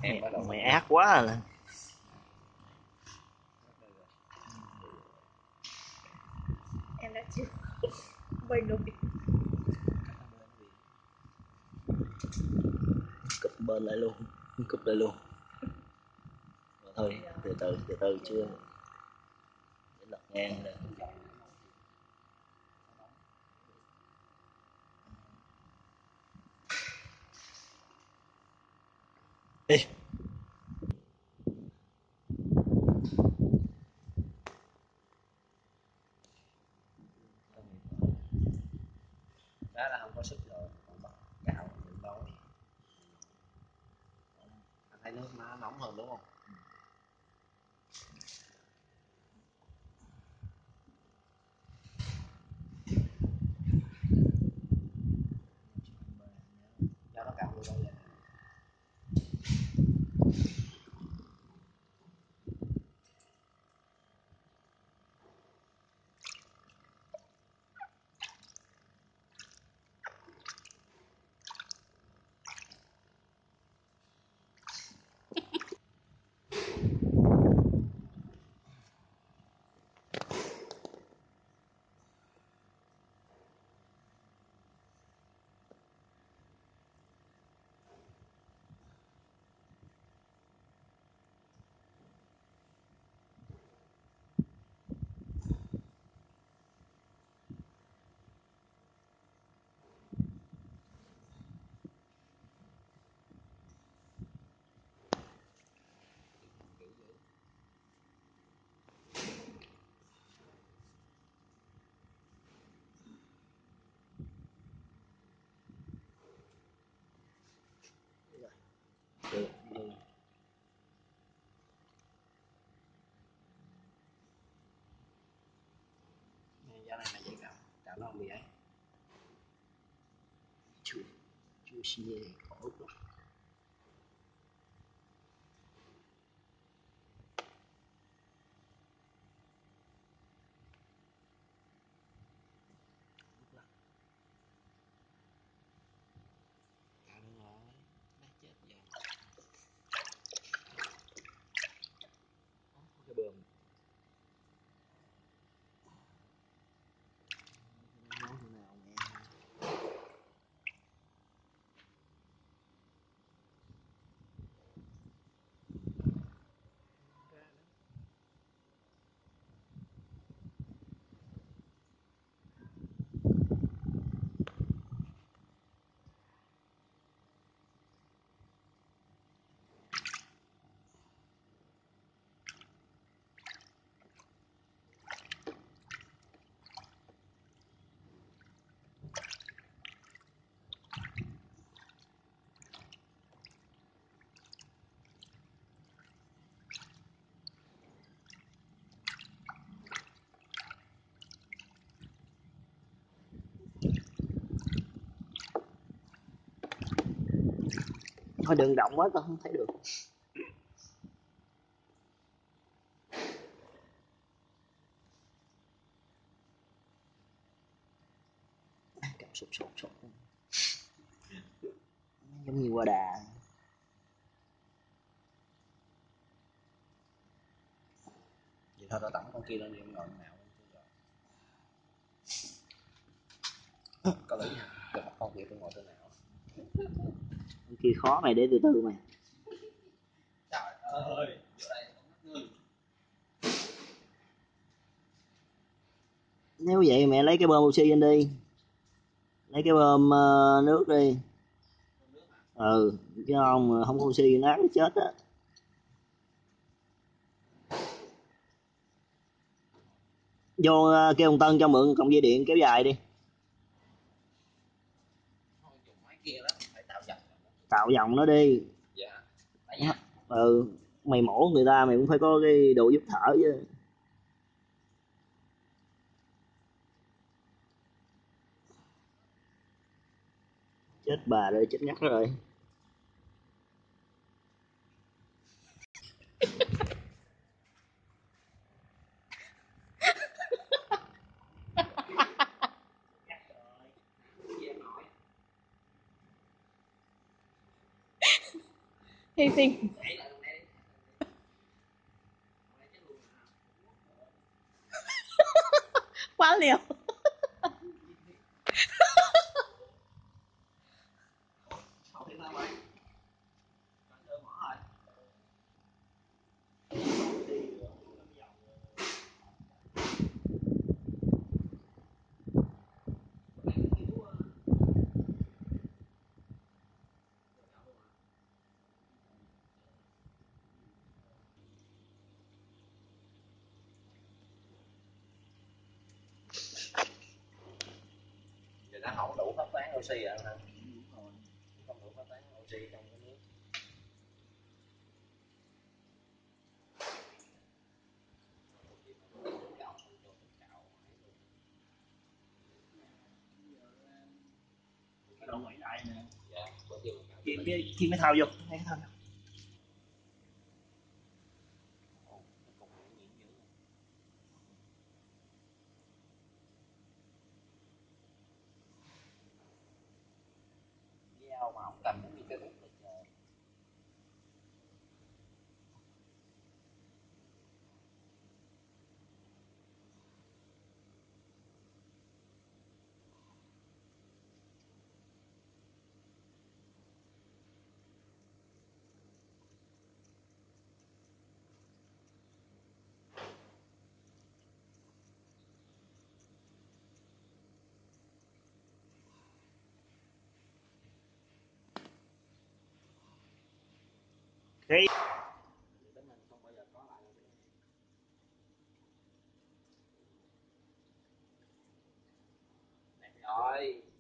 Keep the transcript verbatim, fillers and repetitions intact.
Em mày, mày ác quá à. Em đã chịu bơi nổi. Cụp bên lại luôn, cụp lại luôn. Rồi thôi, từ từ từ từ chưa để lật ngang rồi. Ê. Đó là không có sức rồi, còn bắt gạo đừng nói. Anh thấy nước nó nóng hơn đúng không? Cho nó cạo luôn bao giờ. Được, được. Giá này mày dễ cạo, cạo nó không bị ấy. Chưa, chưa xì nhê, có ướp lắm. Cạo được rồi, nát chết giờ. Cái bơm. Nấu thế nào mẹ? Thôi đừng động quá, tao không thấy được. Cảm sụp sụp sụp giống như qua đà. Vậy thôi tao tặng con kia lên đi, em ngồi nào có lý nha, để bắt con kia tôi ngồi trên nào. Con kia khó mày, để từ từ mày. Trời ơi, nếu vậy mẹ lấy cái bơm oxy lên đi, lấy cái bơm uh, nước đi. Ừ, chứ không không có oxy nát chết á. Vô uh, kêu ông Tân cho mượn cọng dây điện kéo dài đi. Tạo vòng nó đi. Dạ. Ừ, mày mổ người ta mày cũng phải có cái đồ giúp thở chứ. Chết bà rồi, chết ngắt rồi. Hy sinh quá liều. Thì nó không đủ phát tán oxy rồi hả? Không đủ phát tán oxy trong cái nước. Cái đầu quẩy lại nè. Dạ, khi cái khi mới thao vô, cái thao vô. Dao mà không cầm cũng như cái bút được rồi. Cái rồi